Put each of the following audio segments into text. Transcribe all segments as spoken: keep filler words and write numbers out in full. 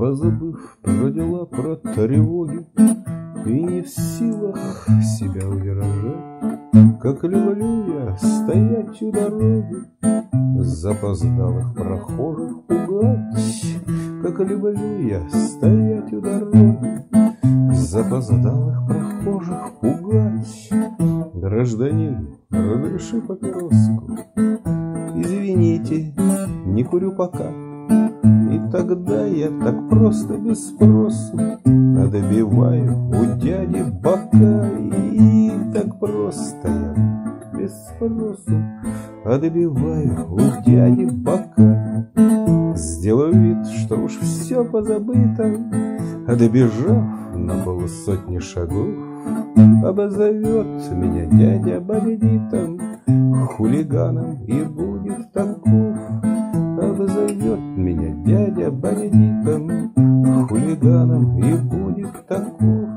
позабыв про дела, про тревоги, и не в силах себя удержать, как люблю я стоять у дороги, запоздалых прохожих пугать, как люблю я стоять у дороги, запоздалых прохожих пугать. Гражданин, разреши папироску, извините, не курю пока. И тогда я так просто без спросу добиваю у дяди бока. И так просто я без спросу добиваю у дяди бока. Сделаю вид, что уж все позабыто, добежав на полусотни шагов, обозовет меня дядя бандитом, хулиганом и будет таков. Обозовет меня дядя бандитом, хулиганом и будет таков.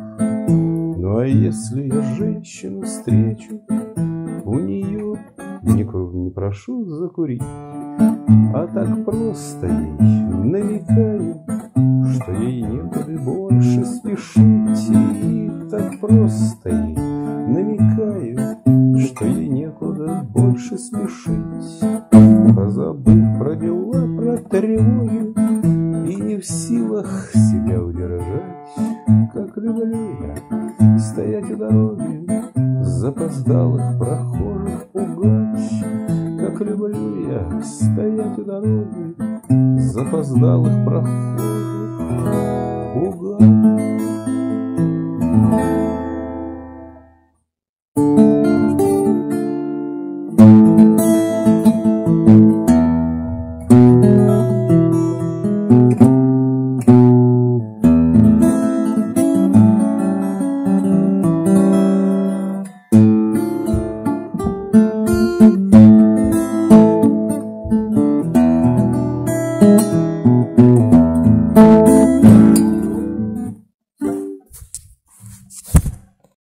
Ну а если я женщину встречу, у нее никого не прошу закурить, а так просто ей намекаю, что ей некуда больше спешить. И так просто ей намекаю, что ей некуда больше спешить. Позабыв про дела, про тревоги, и не в силах себя удержать, как люблю я стоять у дороги, запоздалых прохожих пугать. Как люблю я стоять у дороги, запоздалых прохожих пугать. Thank you.